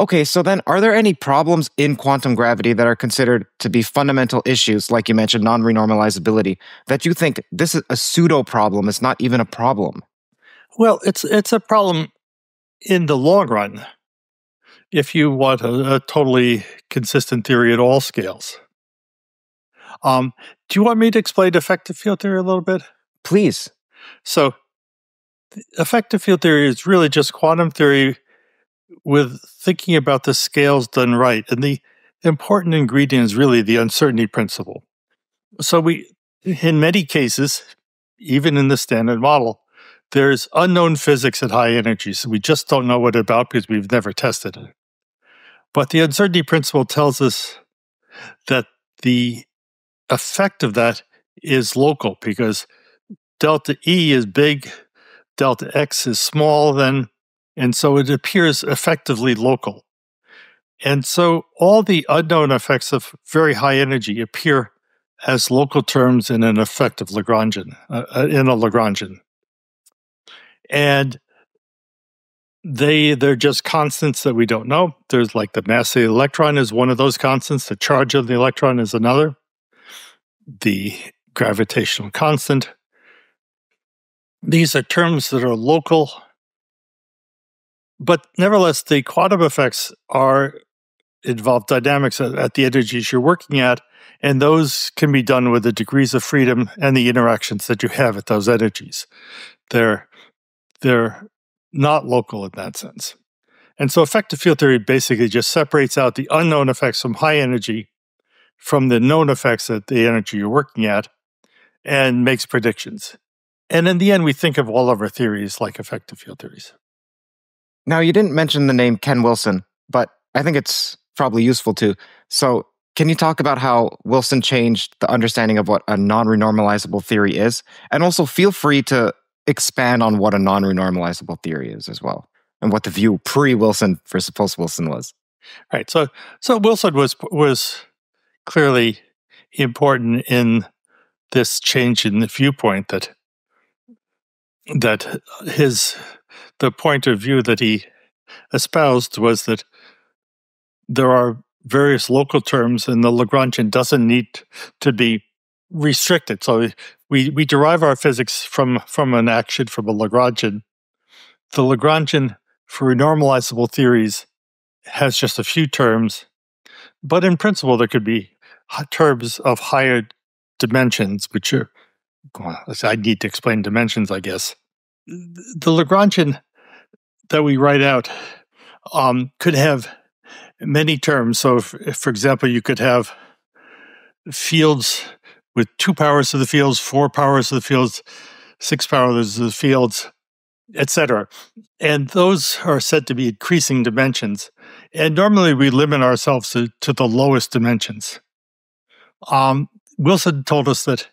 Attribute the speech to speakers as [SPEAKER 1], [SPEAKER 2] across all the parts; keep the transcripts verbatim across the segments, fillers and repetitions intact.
[SPEAKER 1] Okay, so then are there any problems in quantum gravity that are considered to be fundamental issues, like you mentioned, non-renormalizability, that you think this is a pseudo-problem, it's not even a problem?
[SPEAKER 2] Well, it's it's a problem in the long run if you want a, a totally consistent theory at all scales. Um, do you want me to explain effective field theory a little bit?
[SPEAKER 1] Please.
[SPEAKER 2] So, effective field theory is really just quantum theory with thinking about the scales done right. And the important ingredient is really the uncertainty principle. So we, in many cases, even in the standard model, there's unknown physics at high energy. So we just don't know what it's about because we've never tested it. But the uncertainty principle tells us that the effect of that is local because delta E is big, delta X is small, then and so it appears effectively local. And so all the unknown effects of very high energy appear as local terms in an effective Lagrangian, uh, in a Lagrangian. And they, they're just constants that we don't know. There's like the mass of the electron is one of those constants. The charge of the electron is another. The gravitational constant. These are terms that are local. But nevertheless, the quantum effects are involve dynamics at, at the energies you're working at, and those can be done with the degrees of freedom and the interactions that you have at those energies. They're, they're not local in that sense. And so effective field theory basically just separates out the unknown effects from high energy from the known effects at the energy you're working at and makes predictions. And in the end, we think of all of our theories like effective field theories.
[SPEAKER 1] Now, you didn't mention the name Ken Wilson, but I think it's probably useful to. So can you talk about how Wilson changed the understanding of what a non-renormalizable theory is? And also feel free to expand on what a non-renormalizable theory is as well, and what the view pre-Wilson versus post-Wilson was.
[SPEAKER 2] Right. So so Wilson was was clearly important in this change in the viewpoint that that his the point of view that he espoused was that there are various local terms and the Lagrangian doesn't need to be restricted. So we, we derive our physics from, from an action from a Lagrangian. The Lagrangian for renormalizable theories has just a few terms, but in principle there could be terms of higher dimensions, which are, well, I need to explain dimensions, I guess. The Lagrangian that we write out um, could have many terms. So, if, if, for example, you could have fields with two powers of the fields, four powers of the fields, six powers of the fields, et cetera. And those are said to be increasing dimensions. And normally we limit ourselves to, to the lowest dimensions. Um, Wilson told us that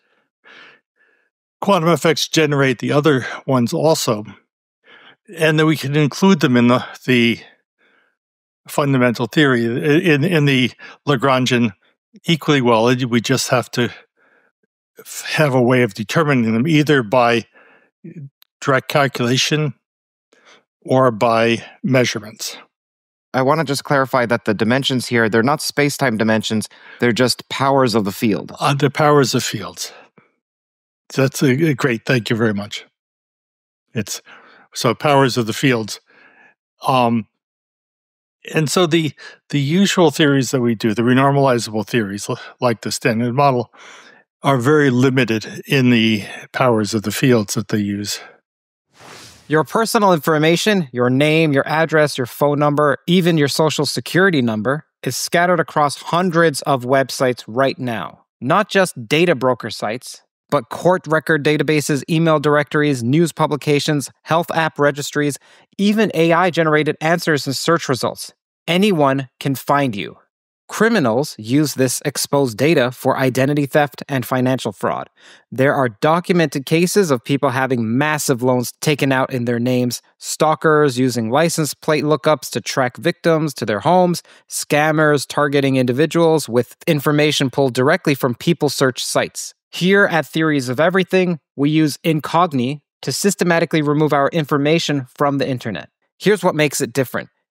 [SPEAKER 2] quantum effects generate the other ones also, and that we can include them in the, the fundamental theory, in, in the Lagrangian equally well. We just have to have a way of determining them, either by direct calculation or by measurements.
[SPEAKER 1] I want to just clarify that the dimensions here, they're not space-time dimensions, they're just powers of the field.
[SPEAKER 2] Uh, the powers of fields. That's a, a great, thank you very much. It's so powers of the fields. Um, and so the the usual theories that we do, the renormalizable theories, like the standard model, are very limited in the powers of the fields that they use.
[SPEAKER 3] Your personal information, your name, your address, your phone number, even your social security number, is scattered across hundreds of websites right now. Not just data broker sites, but court record databases, email directories, news publications, health app registries, even A I-generated answers and search results. Anyone can find you. Criminals use this exposed data for identity theft and financial fraud. There are documented cases of people having massive loans taken out in their names, stalkers using license plate lookups to track victims to their homes, scammers targeting individuals with information pulled directly from people search sites. Here at Theories of Everything, we use Incogni to systematically remove our information from the internet. Here's what makes it different.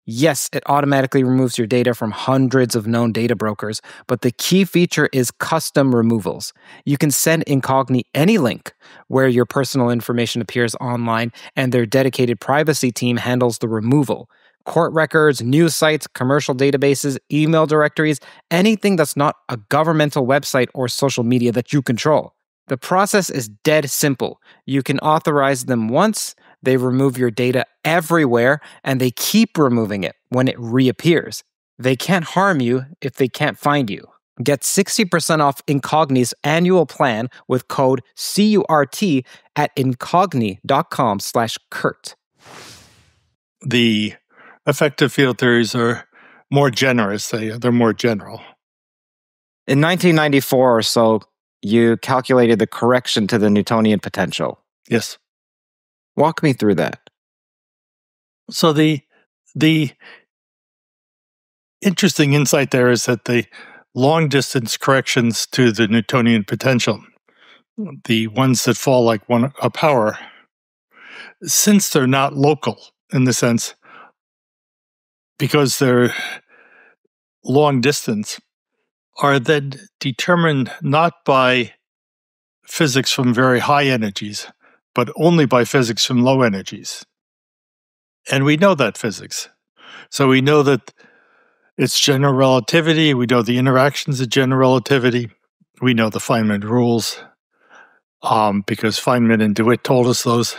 [SPEAKER 3] Yes, it automatically removes your data from hundreds of known data brokers, but the key feature is custom removals. You can send Incogni any link where your personal information appears online, and their dedicated privacy team handles the removal. Court records, news sites, commercial databases, email directories, anything that's not a governmental website or social media that you control. The process is dead simple. You can authorize them once, they remove your data everywhere, and they keep removing it when it reappears. They can't harm you if they can't find you. Get sixty percent off Incogni's annual plan with code C U R T at incogni.com slash Curt.
[SPEAKER 2] The effective field theories are more generous. They, they're more general.
[SPEAKER 1] In nineteen ninety-four or so, you calculated the correction to the Newtonian potential.
[SPEAKER 2] Yes.
[SPEAKER 1] Walk me through that.
[SPEAKER 2] So the the interesting insight there is that the long-distance corrections to the Newtonian potential, the ones that fall like one a power, since they're not local in the sense, because they're long distance, are then determined not by physics from very high energies, but only by physics from low energies. And we know that physics. So we know that it's general relativity. We know the interactions of general relativity. We know the Feynman rules, um, because Feynman and DeWitt told us those.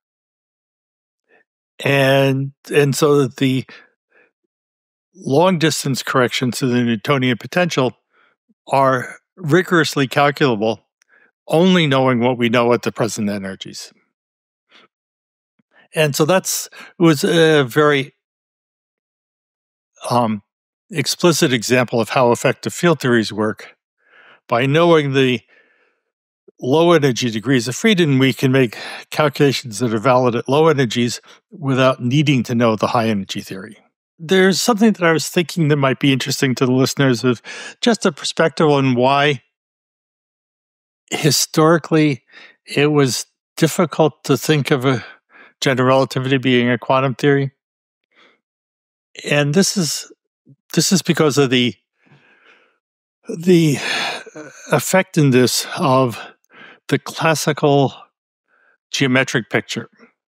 [SPEAKER 2] And, and so that the long-distance corrections to the Newtonian potential are rigorously calculable, only knowing what we know at the present energies. And so that's was a very um, explicit example of how effective field theories work. By knowing the low energy degrees of freedom, we can make calculations that are valid at low energies without needing to know the high energy theory. There's something that I was thinking that might be interesting to the listeners, of just a perspective on why historically it was difficult to think of a general relativity being a quantum theory. And this is this is because of the the effect in this of the classical geometric picture.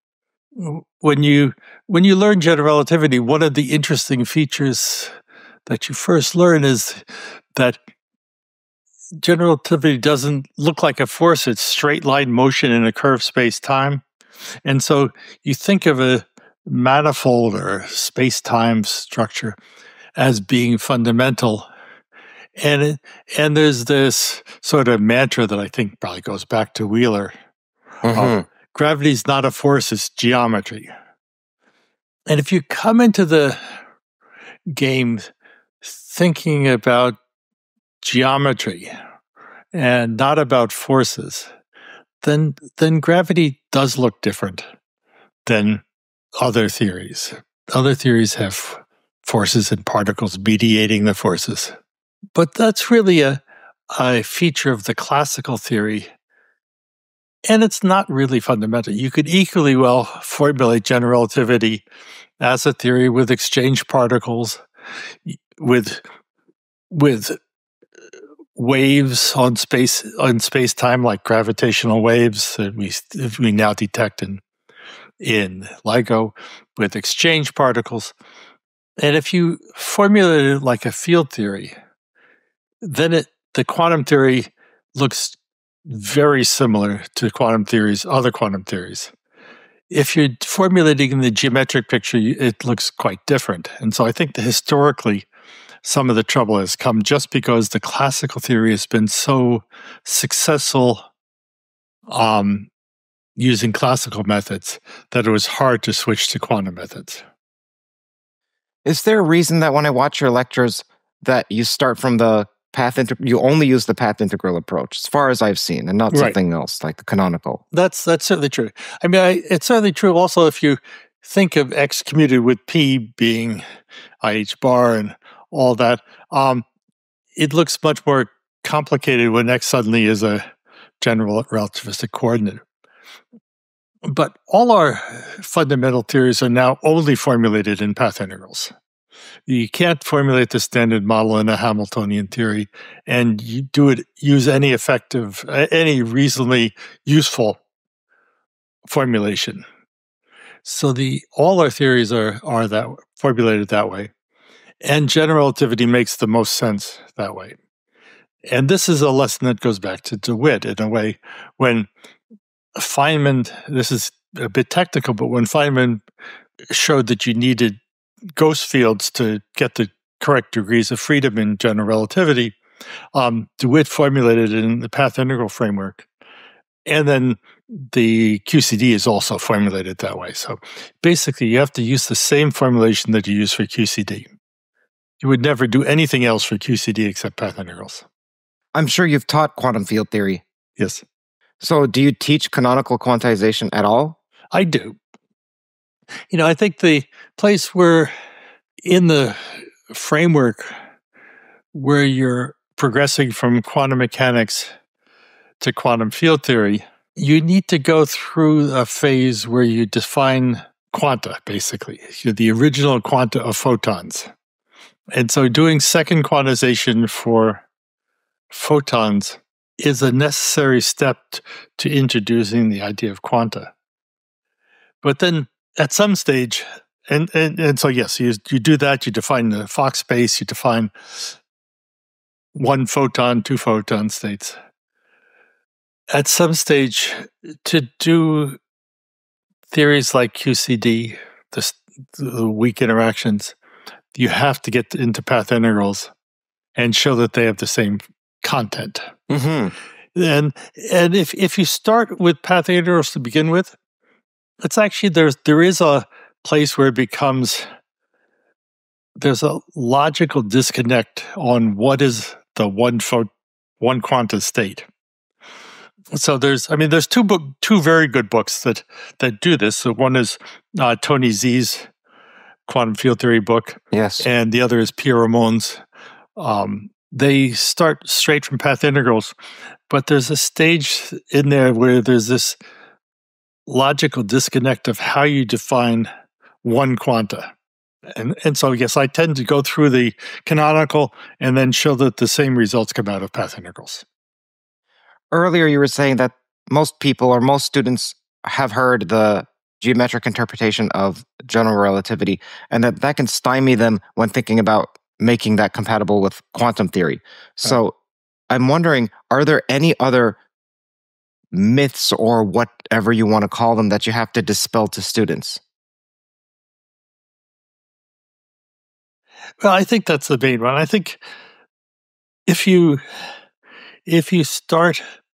[SPEAKER 2] When you when you learn general relativity, one of the interesting features that you first learn is that general relativity doesn't look like a force. It's straight line motion in a curved space-time. And so you think of a manifold or space-time structure as being fundamental. And it, and there's this sort of mantra that I think probably goes back to Wheeler.
[SPEAKER 1] Mm-hmm.
[SPEAKER 2] Of, gravity's not a force, it's geometry. And if you come into the game thinking about geometry and not about forces, then then gravity does look different than other theories. Other theories have forces and particles mediating the forces. But that's really a, a feature of the classical theory, and it's not really fundamental. You could equally well formulate general relativity as a theory with exchange particles, with with waves on space on space time, like gravitational waves that we we now detect in in LIGO, with exchange particles. And if you formulate it like a field theory, then it the quantum theory looks very similar to quantum theories, other quantum theories. If you're formulating in the geometric picture, it looks quite different. And so I think that historically, some of the trouble has come just because the classical theory has been so successful um, using classical methods that it was hard to switch to quantum methods.
[SPEAKER 1] Is there a reason that when I watch your lectures that you start from the path integral, you only use the path integral approach, as far as I've seen, and not
[SPEAKER 2] Right.
[SPEAKER 1] something else like the canonical?
[SPEAKER 2] That's that's certainly true. I mean, I, it's certainly true also if you think of x commuted with p being I h bar and all that. Um, it looks much more complicated when x suddenly is a general relativistic coordinate. But all our fundamental theories are now only formulated in path integrals. You can't formulate the standard model in a Hamiltonian theory and you do it, use any effective, any reasonably useful formulation. So the all our theories are are that formulated that way, and general relativity makes the most sense that way. And this is a lesson that goes back to DeWitt in a way. When Feynman, this is a bit technical, but when Feynman showed that you needed ghost fields to get the correct degrees of freedom in general relativity, um, DeWitt formulated it in the path integral framework. And then the Q C D is also formulated that way. So basically, you have to use the same formulation that you use for Q C D. You would never do anything else for Q C D except path integrals.
[SPEAKER 1] I'm sure you've taught quantum field theory.
[SPEAKER 2] Yes.
[SPEAKER 1] So do you teach canonical quantization at all?
[SPEAKER 2] I do. You know, I think the place where in the framework where you're progressing from quantum mechanics to quantum field theory, you need to go through a phase where you define quanta, basically, the original quanta of photons. And so doing second quantization for photons is a necessary step to introducing the idea of quanta. But then at some stage, and, and, and so yes, you, you do that, you define the Fock space, you define one photon, two photon states. At some stage, to do theories like Q C D, the, the weak interactions, you have to get into path integrals and show that they have the same content.
[SPEAKER 1] Mm-hmm.
[SPEAKER 2] And and if if you start with path integrals to begin with, it's actually there's there is a place where it becomes there's a logical disconnect on what is the one pho- one quanta state. So there's, I mean, there's two book, two very good books that that do this. So one is uh, Tony Z's quantum field theory book,
[SPEAKER 1] yes,
[SPEAKER 2] and the other is Pierre Ramon's. Um, they start straight from path integrals, but there's a stage in there where there's this logical disconnect of how you define one quanta. And and so, yes, I tend to go through the canonical and then show that the same results come out of path integrals.
[SPEAKER 1] Earlier, you were saying that most people or most students have heard the geometric interpretation of general relativity, and that that can stymie them when thinking about making that compatible with quantum theory. So oh. I'm wondering, are there any other myths or whatever you want to call them that you have to dispel to students?
[SPEAKER 2] Well, I think that's the main one. I think if you if you start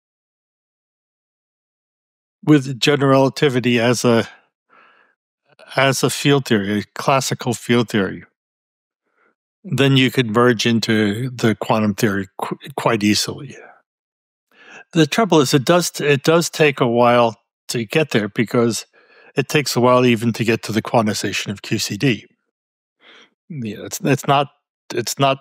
[SPEAKER 2] with general relativity as a as a field theory, a classical field theory, then you could merge into the quantum theory qu- quite easily. The trouble is, it does it does take a while to get there because it takes a while even to get to the quantization of Q C D. Yeah, it's it's not it's not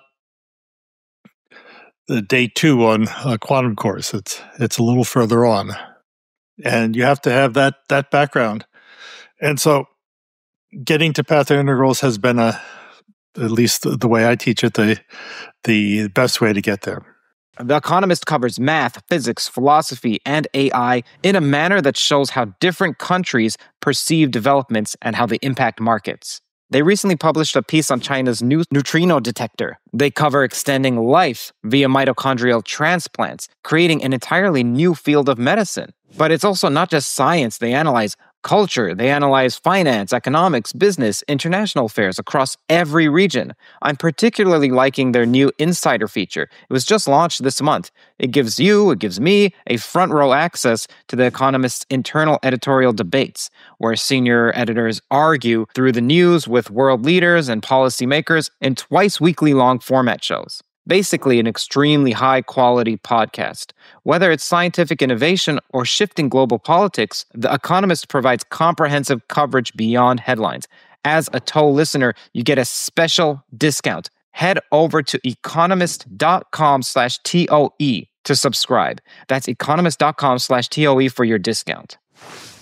[SPEAKER 2] the day two on a quantum course. It's it's a little further on, and you have to have that that background. And so, getting to path integrals has been a at least the way I teach it the the best way to get there.
[SPEAKER 3] The Economist covers math, physics, philosophy, and A I in a manner that shows how different countries perceive developments and how they impact markets. They recently published a piece on China's new neutrino detector. They cover extending life via mitochondrial transplants, creating an entirely new field of medicine. But it's also not just science. They analyze culture. They analyze finance, economics, business, international affairs across every region. I'm particularly liking their new Insider feature. It was just launched this month. It gives you, it gives me, a front row access to The Economist's internal editorial debates, where senior editors argue through the news with world leaders and policymakers in twice weekly long format shows. Basically, an extremely high-quality podcast. Whether it's scientific innovation or shifting global politics, The Economist provides comprehensive coverage beyond headlines. As a toll listener, you get a special discount. Head over to economist.com slash TOE to subscribe. That's economist.com slash TOE for your discount.